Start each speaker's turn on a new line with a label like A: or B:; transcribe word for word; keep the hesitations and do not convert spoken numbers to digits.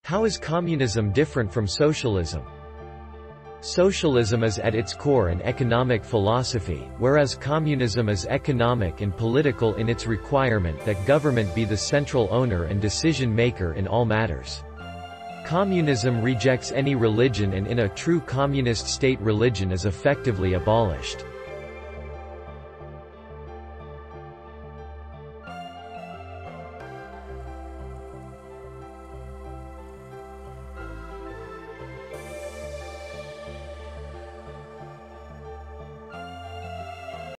A: How is communism different from socialism? Socialism is at its core an economic philosophy, whereas communism is economic and political in its requirement that government be the central owner and decision-maker in all matters. Communism rejects any religion, and in a true communist state religion is effectively abolished.